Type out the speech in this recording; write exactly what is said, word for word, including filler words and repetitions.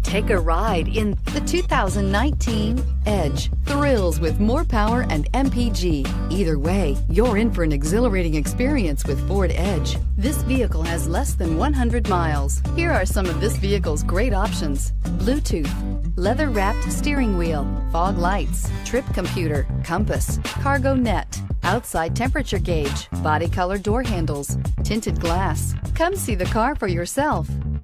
Take a ride in the two thousand nineteen Edge. Thrills with more power and M P G. Either way, you're in for an exhilarating experience with Ford Edge. This vehicle has less than one hundred miles. Here are some of this vehicle's great options: Bluetooth, leather-wrapped steering wheel, fog lights, trip computer, compass, cargo net, outside temperature gauge, body color door handles, tinted glass. Come see the car for yourself.